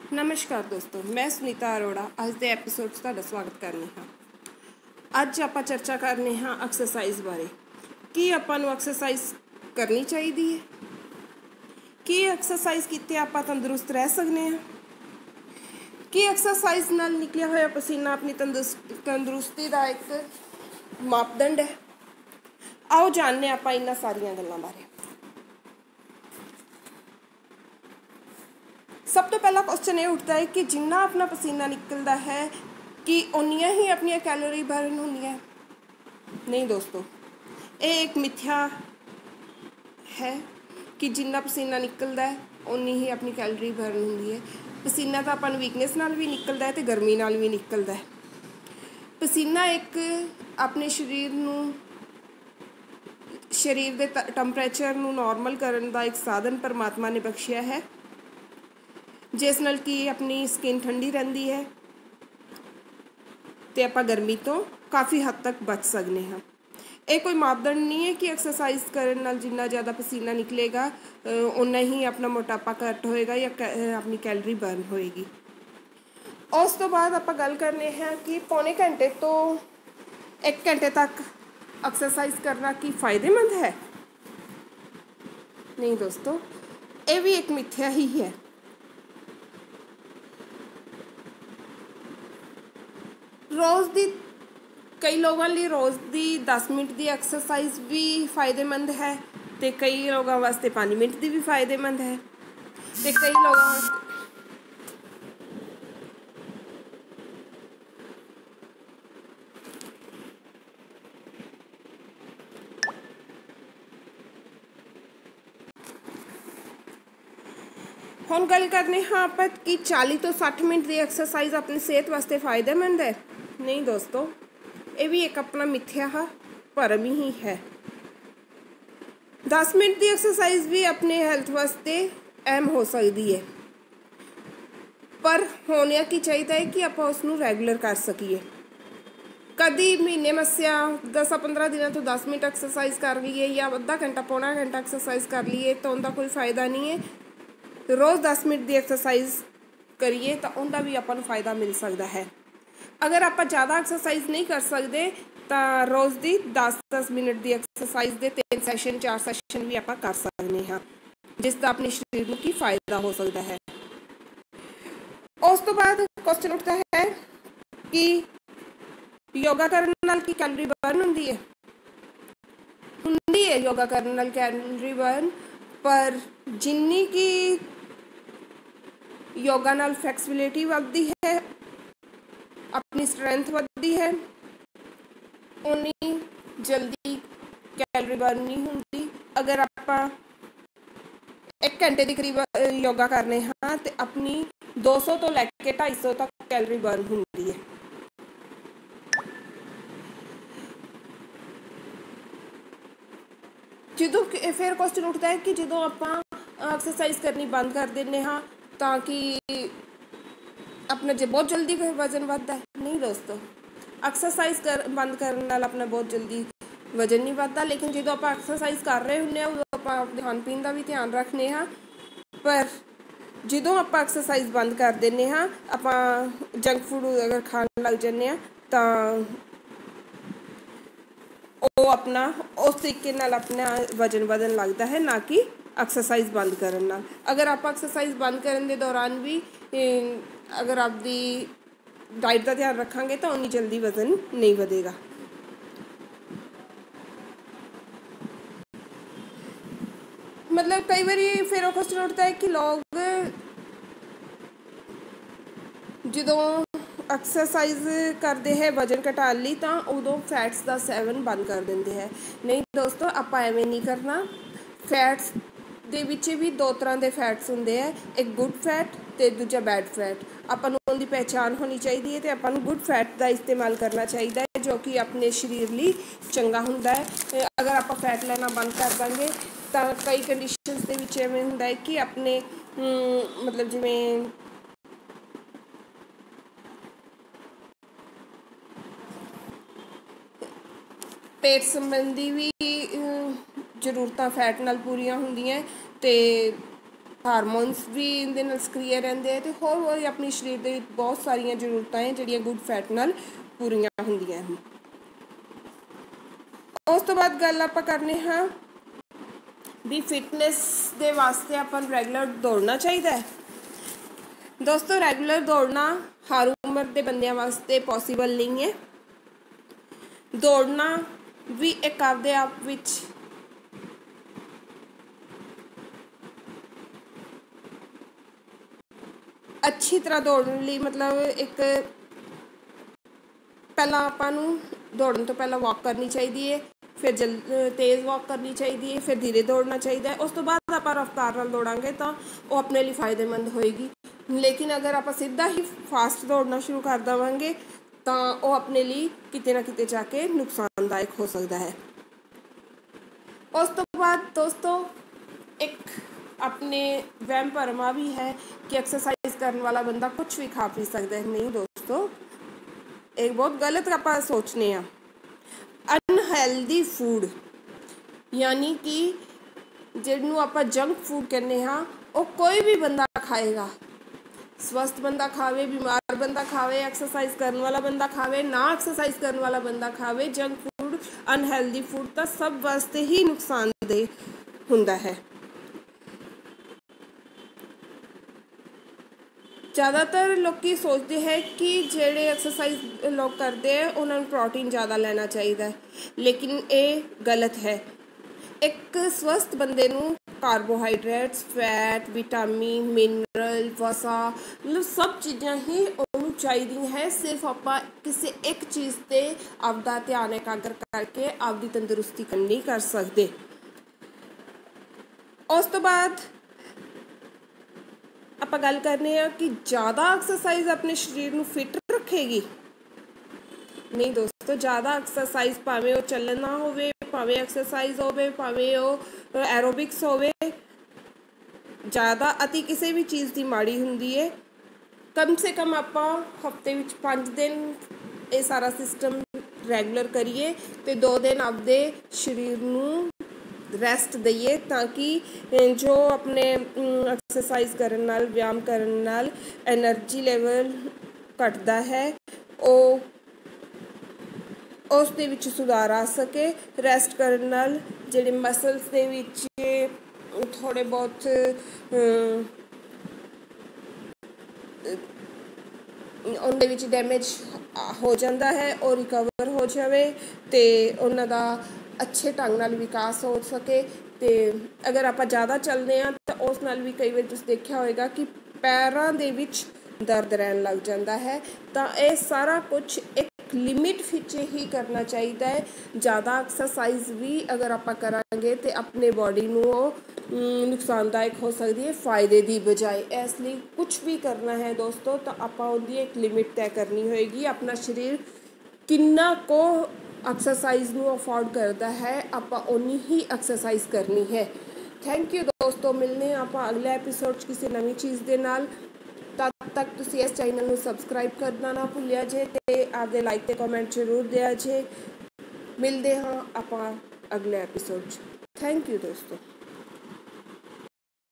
नमस्कार दोस्तों, मैं सुनीता अरोड़ा अज के एपीसोड तुहाडा स्वागत करनी हाँ। अज आप चर्चा करने हाँ एक्सरसाइज बारे कि आपां नूं एक्सरसाइज करनी चाहिए है कि एक्सरसाइज कीते आपां तंदुरुस्त रह सकते हैं कि एक्सरसाइज नाल निकलिया होया पसीना अपनी तंदुरुस्ती का एक मापदंड है। आओ जानने आपां इन्हां सारियां गल्लां बारे। सब तो पहला क्वेश्चन ये उठता है कि जिन्ना अपना पसीना निकलता है कि उन्नियां ही अपनी कैलोरी बर्न होंदियां। नहीं दोस्तों, ये एक मिथ्या है कि जिन्ना पसीना निकलता है उन्नी ही अपनी कैलोरी बर्न होंदी है। पसीना तो अपन वीकनेस नाल भी निकलता है तो गर्मी नाल भी निकलता है। पसीना एक अपने शरीर के टैंपरेचर नूं नॉर्मल करने का एक साधन परमात्मा ने बख्शिया है, जिस नाल कि अपनी स्किन ठंडी रहती है तो आप गर्मी तो काफ़ी हद तक बच सकते हैं। ये कोई मापदंड नहीं है कि एक्सरसाइज करने नाल जिन्ना ज़्यादा पसीना निकलेगा उन्ना ही अपना मोटापा घट होएगा या अपनी कैलोरी बर्न होएगी। उस तो बाद आप गल करने हैं कि पौने घंटे तो 1 घंटे तक एक्सरसाइज करना की फ़ायदेमंद है। नहीं दोस्तों, ये भी एक मिथ्या ही है। रोज़ दी कई लोगों लिए रोज़ दी 10 मिनट की एक्सरसाइज भी फ़ायदेमंद है तो कई लोगों वास्ते 5 मिनट की भी फ़ायदेमंद है तो कई लोगों हुण गल करने हाँ आप कि 40 तो 60 मिनट की एक्सरसाइज अपनी सेहत वास्ते फ़ायदेमंद है। नहीं दोस्तों, ये भी एक अपना मिथ्या भरम ही है। 10 मिनट की एक्सरसाइज भी अपने हेल्थ वास्ते अहम हो सकती है, पर होने की चाहिए है कि आप उसनूं रेगुलर कर सकीए। कभी महीने मस्या 10-15 दिनों तो 10 मिनट एक्सरसाइज कर लीए या आधा घंटा पौना घंटा एक्सरसाइज कर लीए तो उनका कोई फ़ायदा नहीं है। रोज़ 10 मिनट की एक्सरसाइज करिए तो उनका भी अपन फ़ायदा मिल सकता है। अगर आप ज़्यादा एक्सरसाइज नहीं कर सकते तो रोज़ की 10-10 मिनट की एक्सरसाइज के 3 सैशन 4 सैशन भी आप कर सकते हैं, जिसका अपने शरीर को फ़ायदा हो सकता है। उस तो बाद क्वेश्चन उठता है कि योगा करने नाल की कैलोरी बर्न होंदी है योगा करने नाल कैलोरी बर्न, पर जिन्नी की योगा नाल फ्लैक्सिबिलिटी बढ़ती है, अपनी स्ट्रेंथ बढ़ती है, उन्नी जल्दी कैलोरी बर्न नहीं होंदी। अगर आप 1 घंटे के करीब योगा करने हाँ तो अपनी 200 तो लैके 250 तक कैलोरी बर्न होंदी है। जो फिर क्वेश्चन उठता है कि जो आप एक्सरसाइज करनी बंद कर देने हाँ ताकि अपना जो बहुत जल्दी वजन बढ़ता है। नहीं दोस्तों, एक्सरसाइज बंद करने नाल अपना बहुत जल्दी वजन नहीं बढ़ता, लेकिन जो आप एक्सरसाइज कर रहे होंगे उदों आप अपने खान पीन का भी ध्यान रखने हाँ, पर जो आप एक्सरसाइज बंद कर देने हाँ आप जंक फूड अगर खाने लग जाने तो वो अपना उस तरीके नाल अपना वजन बढ़न लगता है, ना कि एक्सरसाइज बंद करने नाल। अगर आप एक्सरसाइज बंद करने के दौरान भी अगर आपकी डाइट का ध्यान रखांगे तो उन्नी जल्दी वजन नहीं बढ़ेगा। मतलब कई बार फिर वो क्वेश्चन उठता है कि लोग जो एक्सरसाइज करते हैं वजन घटा ली तो उदों फैट्स का सेवन बंद कर देंगे हैं। नहीं दोस्तों, आप एवें नहीं करना। फैट्स दे विच भी 2 तरह के फैट्स होंगे है, एक गुड फैट तो दूजा बैड फैट। अपन उनकी पहचान होनी चाहिए है तो अपन गुड फैट का इस्तेमाल करना चाहिए है, जो कि अपने शरीर लिए चंगा होंदा है। अगर आप फैट लेना बंद कर देंगे तो कई कंडीशनस के विच इवें होंदा है कि अपने मतलब जिवें पेट संबंधी भी जरूरतां फैट नाल पूरियां होंदियां ते ਹਾਰਮੋਨਸ ਵੀ ਇਹਦੇ ਨਾਲ ਸਕ੍ਰਿਏ ਰਹਿੰਦੇ ਹੈ, ਅਤੇ ਹੋਰ ਆਪਣੇ ਸਰੀਰ ਦੇ ਵਿੱਚ ਬਹੁਤ ਸਾਰੀਆਂ ਜ਼ਰੂਰਤਾਂ ਹੈ ਜਿਹੜੀਆਂ ਗੁੱਡ ਫੈਟ ਨਾਲ ਪੂਰੀਆਂ ਹੁੰਦੀਆਂ ਹਨ। ਉਸ ਤੋਂ ਬਾਅਦ ਗੱਲ ਆਪਾਂ ਕਰਨੇ ਹਾਂ ਵੀ ਫਿਟਨੈਸ ਦੇ ਵਾਸਤੇ ਆਪਾਂ ਨੂੰ ਰੈਗੂਲਰ ਦੌੜਨਾ ਚਾਹੀਦਾ ਹੈ। ਦੋਸਤੋ, ਰੈਗੂਲਰ ਦੌੜਨਾ ਹਰ ਉਮਰ ਦੇ ਬੰਦਿਆਂ ਵਾਸਤੇ ਪੋਸੀਬਲ ਨਹੀਂ ਹੈ। ਦੌੜਨਾ ਵੀ ਇੱਕ ਆਪਦੇ ਆਪ ਵਿੱਚ ਅੱਛੀ ਤਰ੍ਹਾਂ ਦੌੜਨ ਲਈ ਮਤਲਬ ਇੱਕ ਪਹਿਲਾਂ ਆਪਾਂ ਨੂੰ ਦੌੜਨ ਤੋਂ ਪਹਿਲਾਂ ਵਾਕ ਕਰਨੀ ਚਾਹੀਦੀ ਹੈ, ਫਿਰ ਤੇਜ਼ ਵਾਕ ਕਰਨੀ ਚਾਹੀਦੀ ਹੈ, ਫਿਰ ਧੀਰੇ ਦੌੜਨਾ ਚਾਹੀਦਾ ਹੈ। ਉਸ ਤੋਂ ਬਾਅਦ ਆਪਾਂ ਰਫਤਾਰ ਨਾਲ ਦੌੜਾਂਗੇ ਤਾਂ ਉਹ ਆਪਣੇ ਲਈ ਫਾਇਦੇਮੰਦ ਹੋਏਗੀ। ਲੇਕਿਨ ਅਗਰ ਆਪਾਂ ਸਿੱਧਾ ਹੀ ਫਾਸਟ ਦੌੜਨਾ ਸ਼ੁਰੂ ਕਰ ਦੇਵਾਂਗੇ ਤਾਂ ਉਹ ਆਪਣੇ ਲਈ ਕਿਤੇ ਨਾ ਕਿਤੇ ਜਾ ਕੇ ਨੁਕਸਾਨਦਾਇਕ ਹੋ ਸਕਦਾ ਹੈ। ਉਸ ਤੋਂ ਬਾਅਦ ਦੋਸਤੋ, ਇੱਕ ਆਪਣੇ ਵਹਿਮ ਭਰਮ ਵੀ ਹੈ ਕਿ ਐਕਸਰਸਾਈਜ਼ ਕਰਨ ਵਾਲਾ ਬੰਦਾ ਕੁਛ ਵੀ ਖਾ ਪੀ ਸਕਦਾ ਹੈ। ਨਹੀਂ ਦੋਸਤੋ, ਇਹ ਬਹੁਤ ਗਲਤ ਆਪਾਂ ਸੋਚਦੇ ਹਾਂ। ਅਨਹੈਲਦੀ ਫੂਡ ਯਾਨੀ ਕਿ ਜਿਹਨੂੰ ਆਪਾਂ ਜੰਕ ਫੂਡ ਕਹਿੰਦੇ ਹਾਂ, ਉਹ ਕੋਈ ਵੀ ਬੰਦਾ ਖਾਏਗਾ। ਸਵਸਥ ਬੰਦਾ ਖਾਵੇ, ਬਿਮਾਰ ਬੰਦਾ ਖਾਵੇ, ਐਕਸਰਸਾਈਜ਼ ਕਰਨ ਵਾਲਾ ਬੰਦਾ ਖਾਵੇ, ਨਾ ਐਕਸਰਸਾਈਜ਼ ਕਰਨ ਵਾਲਾ ਬੰਦਾ ਖਾਵੇ, ਜੰਕ ਫੂਡ ਅਨਹੈਲਦੀ ਫੂਡ ਤਾਂ ਸਭ ਵਾਸਤੇ ਹੀ ਨੁਕਸਾਨਦੇਹ ਹੁੰਦਾ ਹੈ। ਜ਼ਿਆਦਾਤਰ ਲੋਕੀ ਸੋਚਦੇ ਹੈ ਕਿ ਜਿਹੜੇ ਐਕਸਰਸਾਈਜ਼ ਲੋਕ ਕਰਦੇ ਹੈ ਉਹਨਾਂ ਨੂੰ ਪ੍ਰੋਟੀਨ ਜ਼ਿਆਦਾ ਲੈਣਾ ਚਾਹੀਦਾ ਹੈ, ਲੇਕਿਨ ਇਹ ਗਲਤ ਹੈ। ਇੱਕ ਸਵਸਥ ਬੰਦੇ ਨੂੰ ਕਾਰਬੋਹਾਈਡਰੇਟਸ, ਫੈਟ, ਵਿਟਾਮਿਨ, ਮਿਨਰਲ, ਵਸਾ ਮਤਲਬ ਸਭ ਚੀਜ਼ਾਂ ਹੀ ਉਹਨੂੰ ਚਾਹੀਦੀਆਂ ਹੈ। ਸਿਰਫ ਆਪਾਂ ਕਿਸੇ ਇੱਕ ਚੀਜ਼ 'ਤੇ ਆਪਦਾ ਧਿਆਨ ਇਕਾਗਰ ਕਰਕੇ ਆਪਦੀ ਤੰਦਰੁਸਤੀ ਨਹੀਂ ਕਰ ਸਕਦੇ। ਉਸ ਤੋਂ ਬਾਅਦ ਆਪਾਂ ਗੱਲ ਕਰਨੇ ਆ ਕਿ ਜ਼ਿਆਦਾ ਐਕਸਰਸਾਈਜ਼ ਆਪਣੇ ਸਰੀਰ ਨੂੰ ਫਿੱਟ ਰੱਖੇਗੀ। ਨਹੀਂ ਦੋਸਤੋ, ਜ਼ਿਆਦਾ ਐਕਸਰਸਾਈਜ਼ ਭਾਵੇਂ ਉਹ ਚੱਲਣਾ ਹੋਵੇ, ਭਾਵੇਂ ਐਕਸਰਸਾਈਜ਼ ਹੋਵੇ, ਭਾਵੇਂ ਉਹ ਐਰੋਬਿਕਸ ਹੋਵੇ, ਜ਼ਿਆਦਾ ਅਤੀ ਕਿਸੇ ਵੀ ਚੀਜ਼ ਦੀ ਮਾੜੀ ਹੁੰਦੀ ਹੈ। ਕਮ ਸੇ ਕਮ ਆਪਾਂ ਹਫ਼ਤੇ ਵਿੱਚ 5 ਦਿਨ ਇਹ ਸਾਰਾ ਸਿਸਟਮ ਰੈਗੂਲਰ ਕਰੀਏ ਅਤੇ 2 ਦਿਨ ਆਪਦੇ ਸਰੀਰ ਨੂੰ ਰੈਸਟ ਦਈਏ, ਤਾਂ ਕਿ ਜੋ ਆਪਣੇ ਐਕਸਰਸਾਈਜ਼ ਕਰਨ ਨਾਲ, ਵਿਆਮ ਕਰਨ ਨਾਲ ਐਨਰਜੀ ਲੈਵਲ ਘਟਦਾ ਹੈ, ਉਹ ਉਸ ਦੇ ਵਿੱਚ ਸੁਧਾਰ ਆ ਸਕੇ। ਰੈਸਟ ਕਰਨ ਨਾਲ ਜਿਹੜੇ ਮਸਲਸ ਦੇ ਵਿੱਚ ਥੋੜ੍ਹੇ ਬਹੁਤ ਉਹਦੇ ਵਿੱਚ ਡੈਮੇਜ ਹੋ ਜਾਂਦਾ ਹੈ, ਉਹ ਰਿਕਵਰ ਹੋ ਜਾਵੇ ਅਤੇ ਉਹਨਾਂ ਦਾ ਅੱਛੇ ਢੰਗ ਨਾਲ ਵਿਕਾਸ ਹੋ ਸਕੇ। ਅਤੇ ਅਗਰ ਆਪਾਂ ਜ਼ਿਆਦਾ ਚੱਲਦੇ ਹਾਂ ਤਾਂ ਉਸ ਨਾਲ ਵੀ ਕਈ ਵਾਰ ਤੁਸੀਂ ਦੇਖਿਆ ਹੋਏਗਾ ਕਿ ਪੈਰਾਂ ਦੇ ਵਿੱਚ ਦਰਦ ਰਹਿਣ ਲੱਗ ਜਾਂਦਾ ਹੈ। ਤਾਂ ਇਹ ਸਾਰਾ ਕੁਛ ਇੱਕ ਲਿਮਿਟ ਵਿੱਚ ਹੀ ਕਰਨਾ ਚਾਹੀਦਾ ਹੈ। ਜ਼ਿਆਦਾ ਐਕਸਰਸਾਈਜ਼ ਵੀ ਅਗਰ ਆਪਾਂ ਕਰਾਂਗੇ ਤਾਂ ਆਪਣੇ ਬਾਡੀ ਨੂੰ ਉਹ ਨੁਕਸਾਨਦਾਇਕ ਹੋ ਸਕਦੀ ਹੈ, ਫਾਇਦੇ ਦੀ ਬਜਾਏ। ਇਸ ਲਈ ਕੁਛ ਵੀ ਕਰਨਾ ਹੈ ਦੋਸਤੋ ਤਾਂ ਆਪਾਂ ਉਹਦੀ ਇੱਕ ਲਿਮਿਟ ਤੈਅ ਕਰਨੀ ਹੋਏਗੀ। ਆਪਣਾ ਸਰੀਰ ਕਿੰਨਾ ਕੁ ਐਕਸਰਸਾਈਜ਼ ਨੂੰ ਅਫੋਰਡ ਕਰਦਾ ਹੈ, ਆਪਾਂ ਓਨੀ ਹੀ ਐਕਸਰਸਾਈਜ਼ ਕਰਨੀ ਹੈ। ਥੈਂਕ ਯੂ ਦੋਸਤੋ, ਮਿਲਦੇ ਹਾਂ ਆਪਾਂ ਅਗਲੇ ਐਪੀਸੋਡ 'ਚ ਕਿਸੇ ਨਵੀਂ ਚੀਜ਼ ਦੇ ਨਾਲ। ਤਦ ਤੱਕ ਤੁਸੀਂ ਇਸ ਚੈਨਲ ਨੂੰ ਸਬਸਕ੍ਰਾਈਬ ਕਰਨਾ ਨਾ ਭੁੱਲਿਆ ਜੇ ਅਤੇ ਆਪਦੇ ਲਾਈਕ ਅਤੇ ਕਮੈਂਟ ਜ਼ਰੂਰ ਦਿਆ ਜੇ। ਮਿਲਦੇ ਹਾਂ ਆਪਾਂ ਅਗਲੇ ਐਪੀਸੋਡ 'ਚ। ਥੈਂਕ ਯੂ ਦੋਸਤੋ।